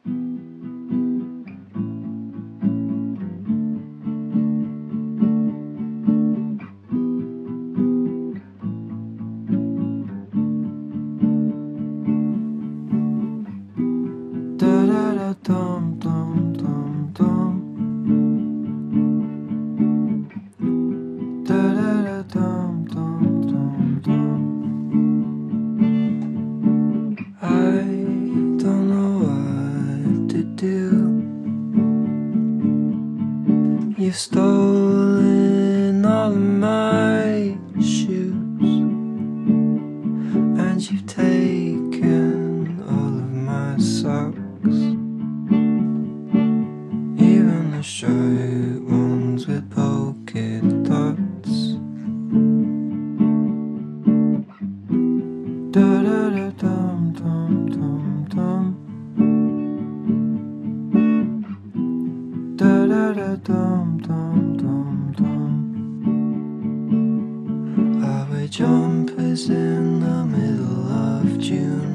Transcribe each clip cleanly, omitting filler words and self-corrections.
You've stolen all of my shoes, and you've taken all of my socks, even the striped ones with polka dots. Da-da-da-dum-dum-dum-dum. Da-da-da-dum-dum-dum-dum. I wear jumpers in the middle of June.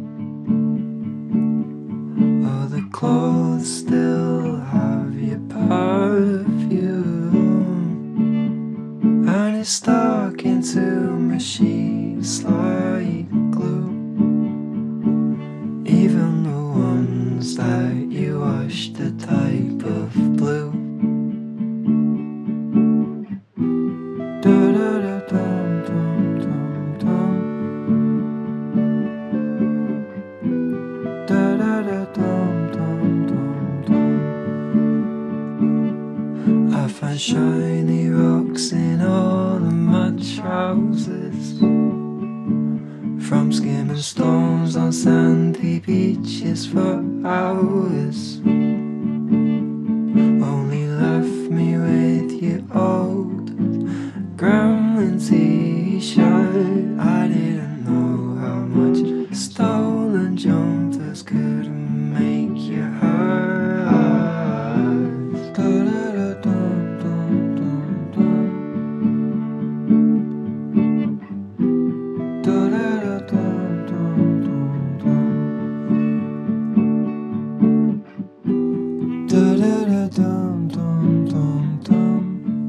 Oh, the clothes still have your perfume, and it's stuck into my sheets like glue. Even the ones that you washed a type of blue. Da-da-da-dum-dum-dum-dum. Da-da-da-dum-dum-dum-dum. I find shiny rocks in all of my trousers, from skimming stones on sandy beaches for hours. Only left me with your old Gremlin t-shirt. I didn't know how much stolen jumpers could make you hurt. Da-da-da-dum-dum-dum-dum. Da-da-da-dum-dum-dum-dum. Da-da-da-dum-dum-dum-dum.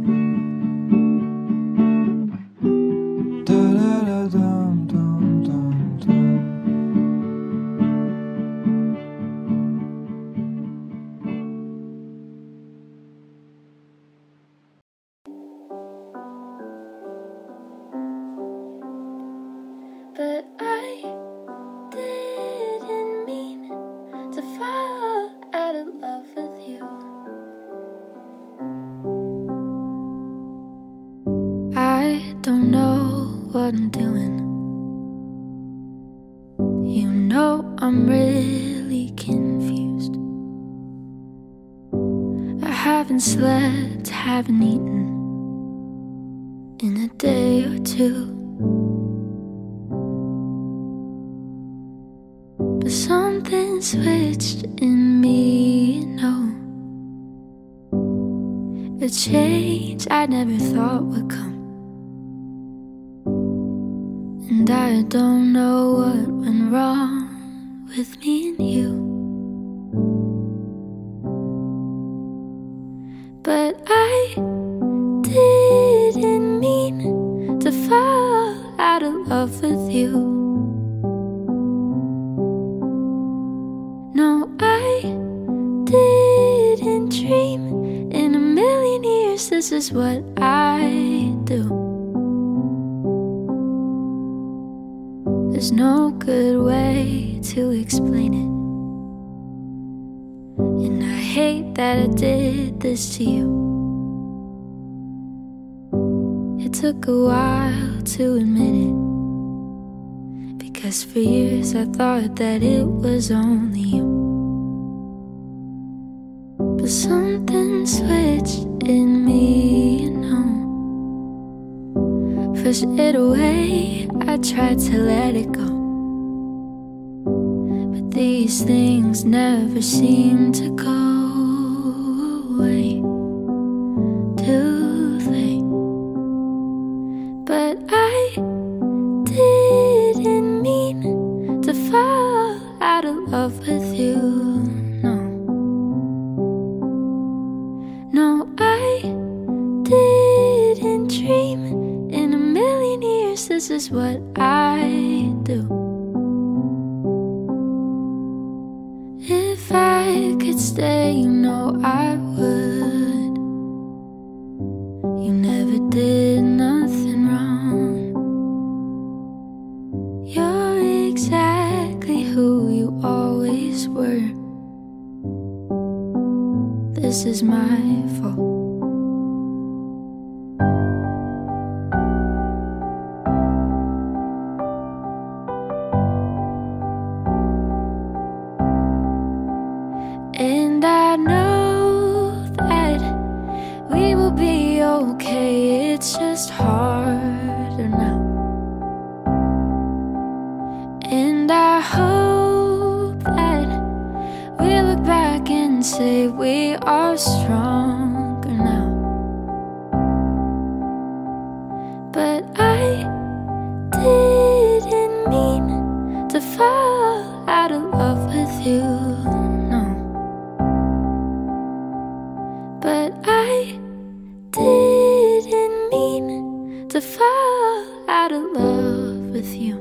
Da-da-da-dum-dum-dum-dum. But I didn't mean to fall out of love with you. I don't know what I'm doing. You know I'm really confused. I haven't slept, haven't eaten in a day or two. But something switched in me, you know. A change I never thought would come. And I don't know what went wrong with me and you. But I didn't mean to fall out of love with you. No, I didn't dream in a million years this is what I do. There's no good way to explain it, and I hate that I did this to you. It took a while to admit it, because for years I thought that it was only you. But something switched in me, you know. Pushed it away, I tried to let it go, but these things never seem to go away, do they? But I didn't mean to fall out of love with you. could stay, you know I would. You never did nothing wrong. You're exactly who you always were. This is my fault. And I know that we will be okay. It's just harder now. And I hope that we look back and say we are stronger now. But I didn't mean to fall out of love with you, no. But I didn't mean to fall out of love with you.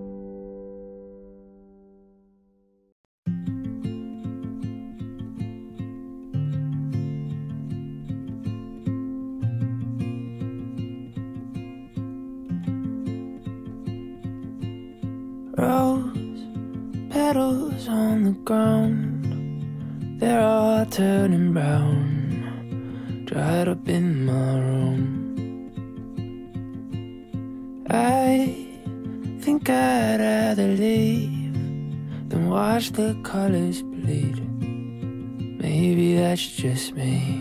Rose petals on the ground, they're all turning brown, dried up in my room. I think I'd rather leave than watch the colors bleed. Maybe that's just me.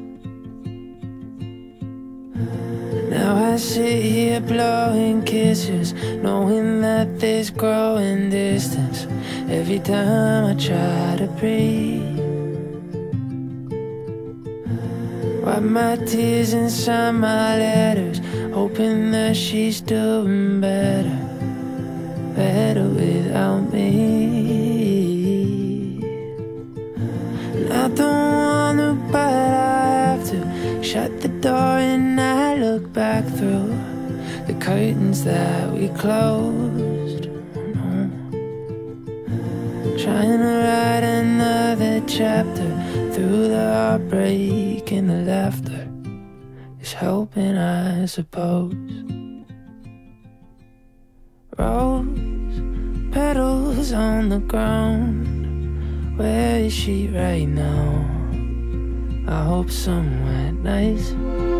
Now I sit here blowing kisses, knowing that there's growing distance every time I try to breathe. Wipe my tears and sign my letters, hoping that she's doing better, better without me. And I don't wanna, but I have to shut the door and I look back through the curtains that we closed. No. Trying to write another chapter through the heartbreak and the laughter is helping, I suppose. Rose petals on the ground, where is she right now? I hope somewhere nice.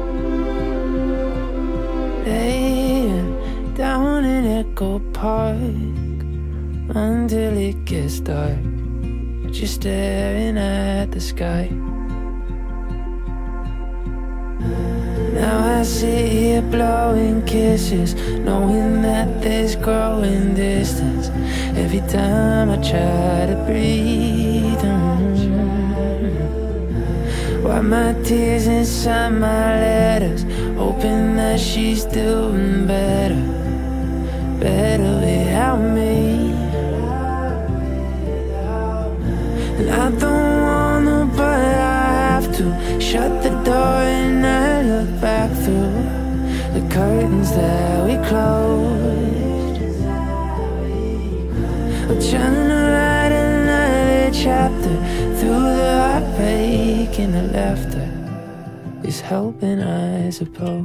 Laying down in Echo Park until it gets dark, just staring at the sky. Now I sit here blowing kisses, knowing that there's growing distance every time I try to breathe. Wipe my tears and sign my letters, hoping that she's doing better, better without me. And I don't wanna, but I have to shut the door and I look back through the curtains that we closed. I'm trying to write another chapter through the heartbreak and the laughter is helping, I suppose.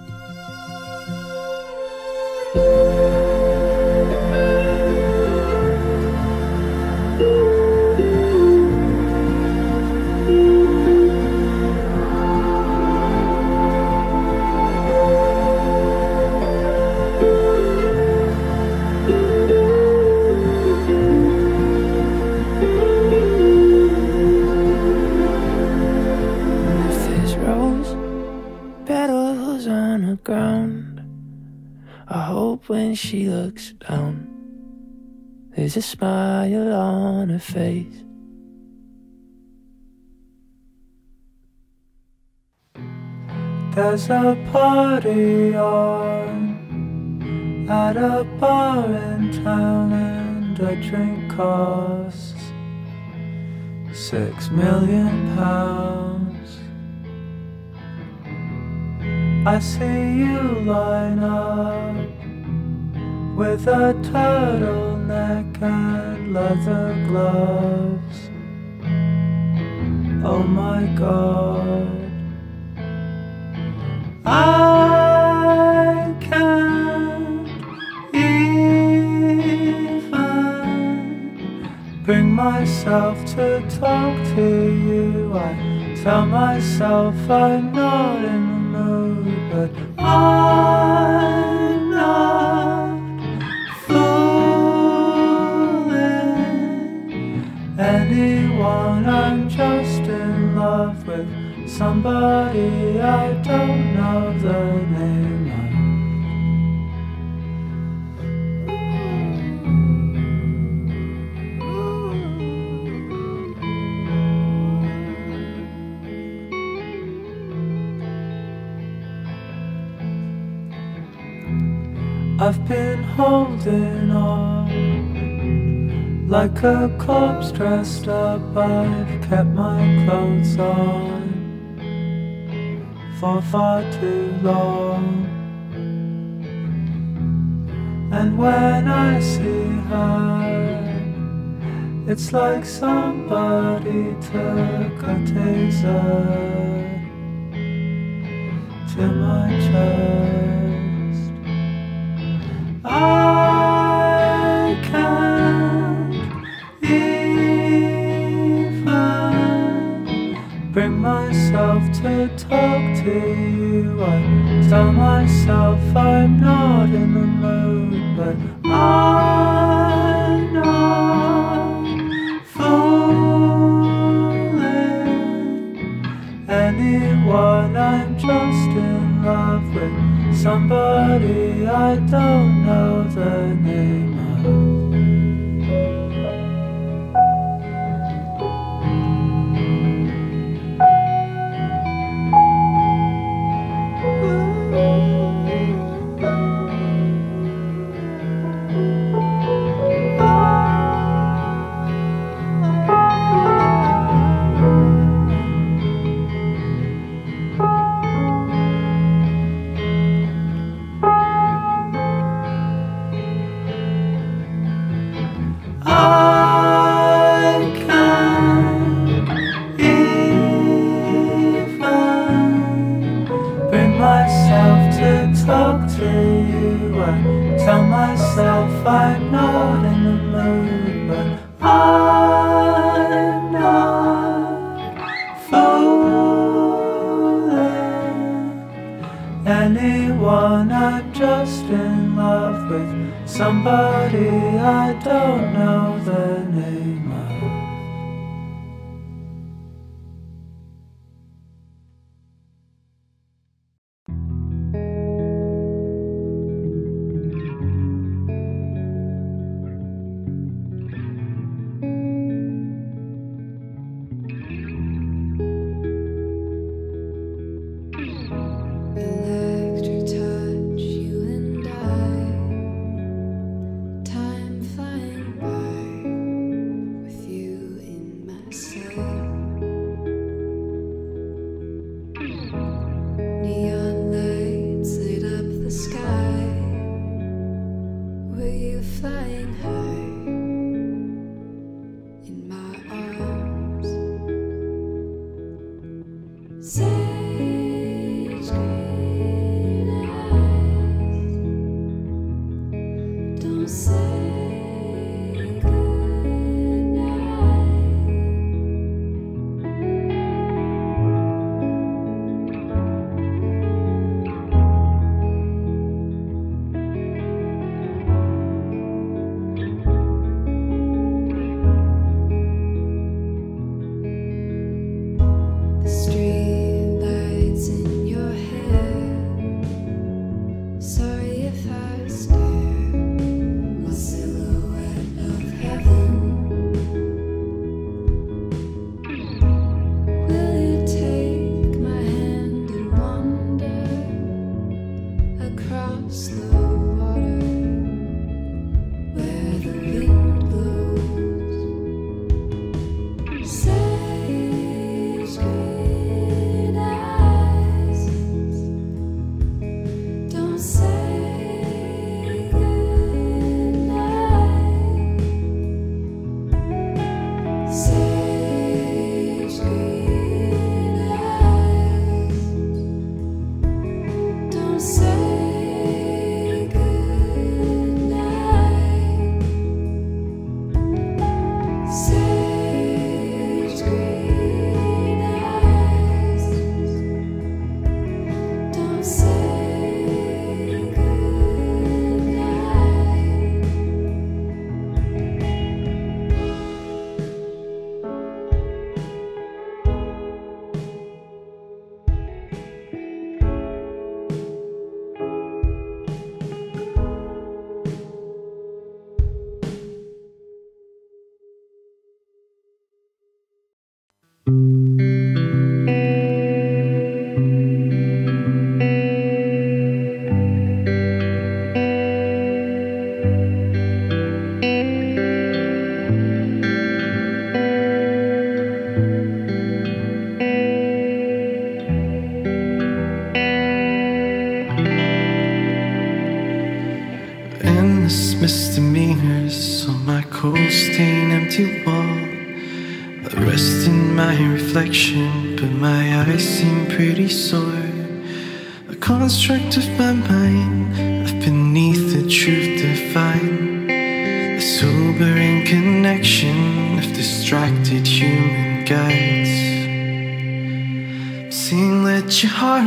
Ground. I hope when she looks down, there's a smile on her face. There's a party on at a bar in town, and a drink costs £6 million. I see you line up with a turtleneck and leather gloves. oh my God. I can't even bring myself to talk to you. I tell myself I'm not in the mood, but I'm not fooling anyone. I'm just in love with somebody I don't know the name of. I've been holding on like a corpse dressed up. I've kept my clothes on for far too long, and when I see her, it's like somebody took a taser to my chest. I can't even bring myself to talk to you. I tell myself I'm not in the mood, but I'm not fooling anyone. I'm just in love with somebody I don't know the name of. Talk to you, I tell myself I'm not in the mood, but I'm not fooling anyone. I'm just in love with somebody I don't know the name of. Electric touch, you and I, time flying by. I rest in my reflection, but my eyes seem pretty sore. A construct of my mind, left beneath the truth divine. A sobering connection of distracted human guides. Sing, let your heart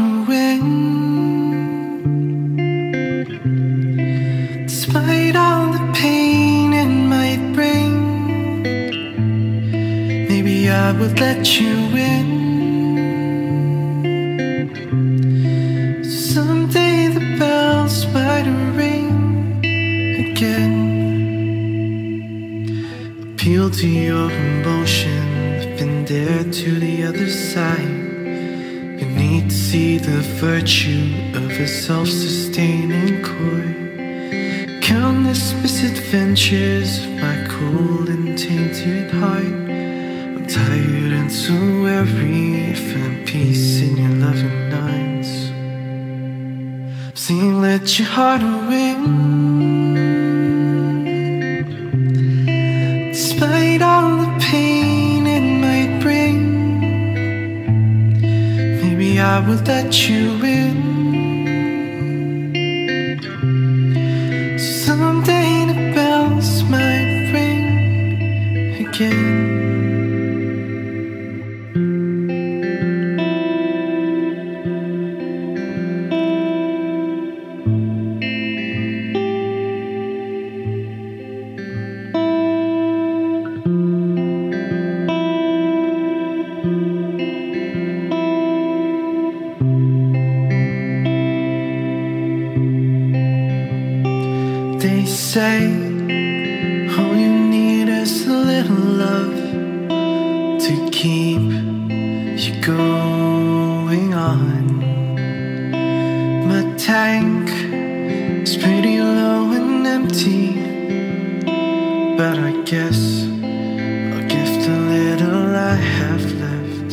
win. Despite all the pain it might bring, maybe I would let you in. Someday the bells might ring again. Appeal to your emotion, I've been there to the other side. You need to see the virtue of a self-sustaining core. Countless misadventures of my cold and tainted heart. I'm tired and so weary, found peace in your loving arms. Sing, let your heart win. Despite all the pain it might bring, maybe I will let you in. Someday the bells might ring again. They say all you need is a little love to keep you going on. My tank is pretty low and empty, but I guess I'll give the little I have left.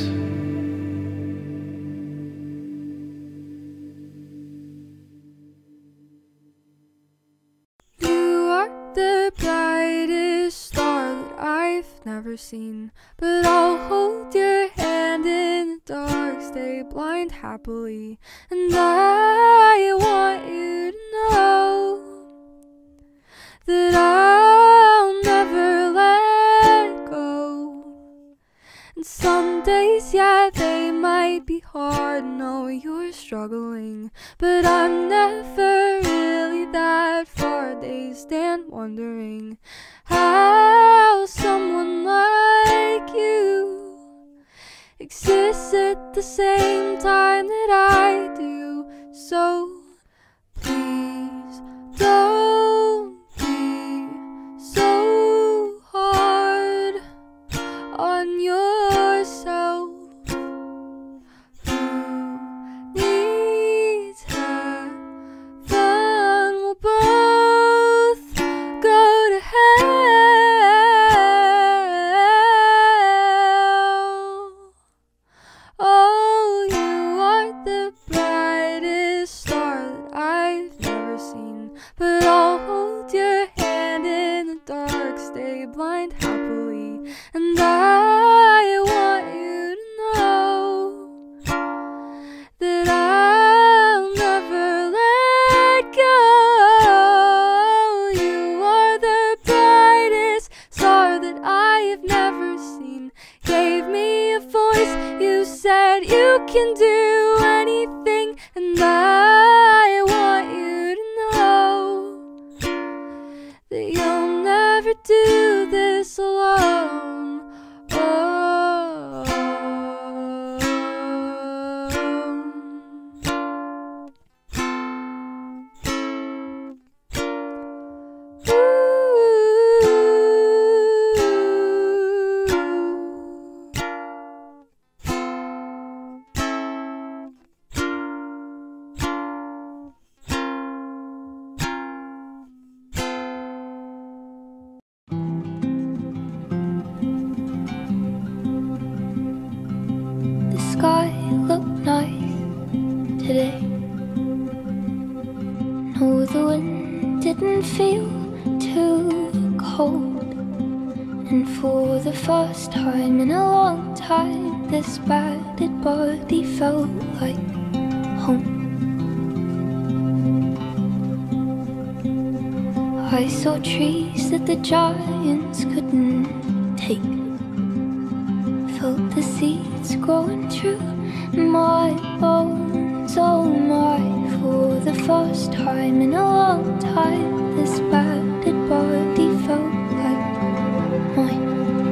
The brightest star that I've never seen, but I'll hold your hand in the dark, stay blind happily. And I want you to know that I'll never let go. And some days, yeah, they might be hard, know you're struggling, but I'm never really that far. They stand wondering how someone like you exists at the same time that I do. So please don't be so hard on yourself. Who needs heaven will both go to hell. Oh, you are the brightest star that I've never seen, but I'll hold your hand in the dark, stay blind happily. And I want you to know that I'll never let go. You are the brightest star that I have never seen. Gave me a voice, you said you can do anything, and I want you to know that you'll never do this alone. Oh. Ooh. first time in a long time, this battered body felt like home. I saw trees that the giants couldn't take, felt the seeds growing through my bones. Oh my, for the first time in a long time, this battered body felt like mine.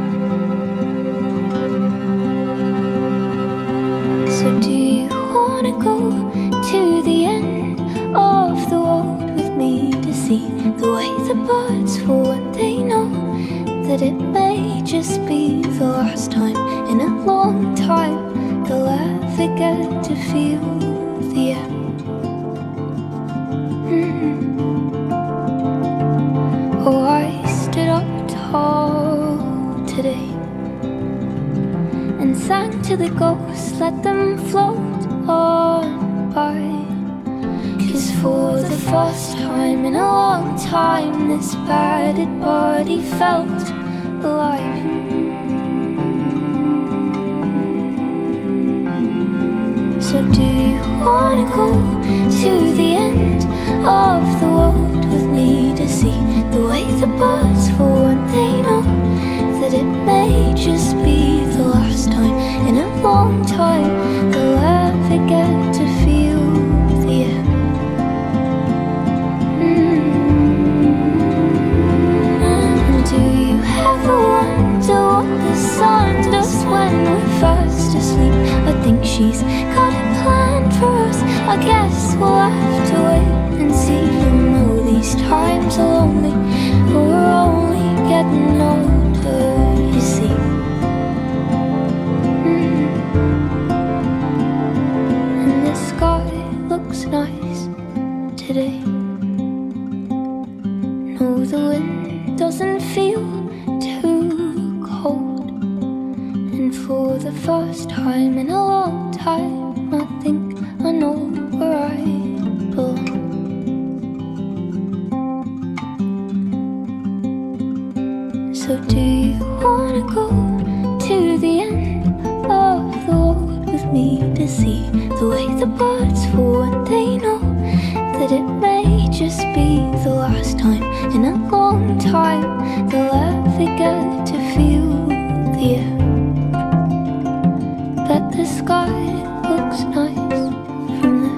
So do you wanna go to the end of the world with me to see the way the birds fall when they know that it may just be the last time in a long time they'll ever get to feel the end? Oh, I stood up tall today and sang to the ghosts, let them float on by. 'Cause for the first time in a long time, this battered body felt alive. So do you wanna go to the end of the world with me to see the way the birds fall when they know that it may just be the last time in a long time they'll ever get to feel the end? And do you ever wonder what the sun does when we're fast asleep? I think she's got a plan for us. I guess we'll have to wait and see. You know these times are lonely, but we're only getting older, you see. And the sky looks nice today. No, the wind doesn't feel too cold. And for the first time in a long time, I think I know where I belong. So do you wanna go to the end of the world with me to see the way the birds fall when they know that it may just be the last time in a long time they'll ever get to feel the air? That the sky looks nice from there.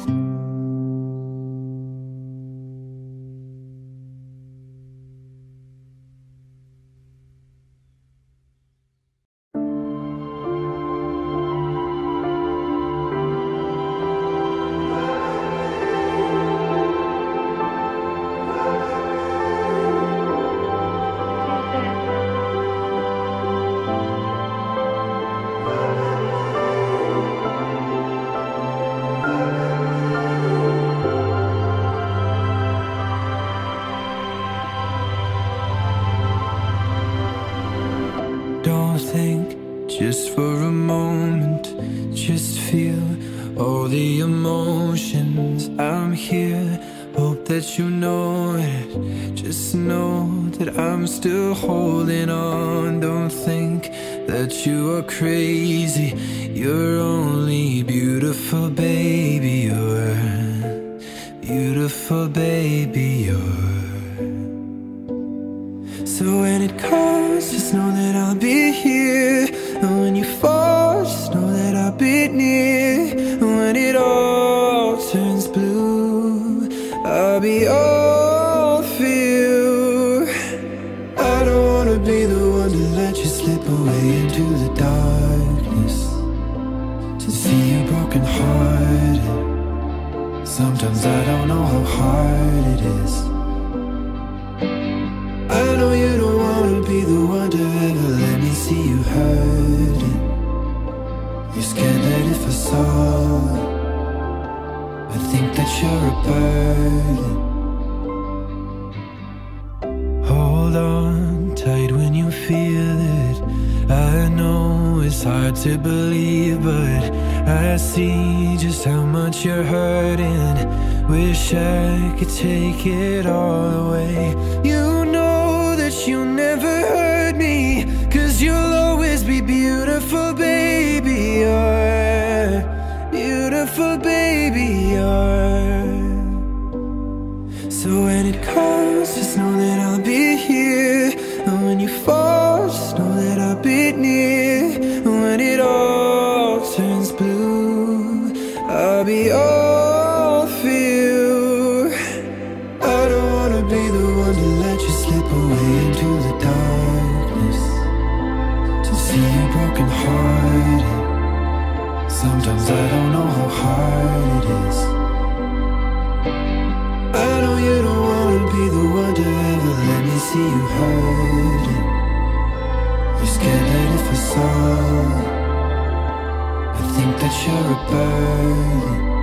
Just for a moment, just feel all the emotions. I'm here, hope that you know it. Just know that I'm still holding on. Don't think that you are crazy. You're only beautiful, baby. You're beautiful, baby. So when it comes, just know that I'll be here. And when you fall, just know that I'll be near. And when it all turns blue, I'll be all for you. I don't wanna be the one to let you slip away into the darkness, to see you broken hearted. Sometimes I don't know how hard it is. I know you don't wanna be the one to ever let me see you hurting. You're scared that if I saw, I think that you're a burden. Hold on tight when you feel it. I know it's hard to believe, but I see just how much you're hurting. Wish I could take it all away. You know that you'll never hurt me, 'cause you'll always be beautiful, baby. You're beautiful, baby. So when it comes, just know that I'll be here. And when you fall, just know that I'll be near. And when it all turns blue, I'll be all for you. I don't wanna be the one to let you slip away into the darkness, to see you broken hearted. Sometimes I don't know how hard it is. I know you don't wanna be the one to ever let me see you hurting. You're scared that if I saw, I think that you're a burden.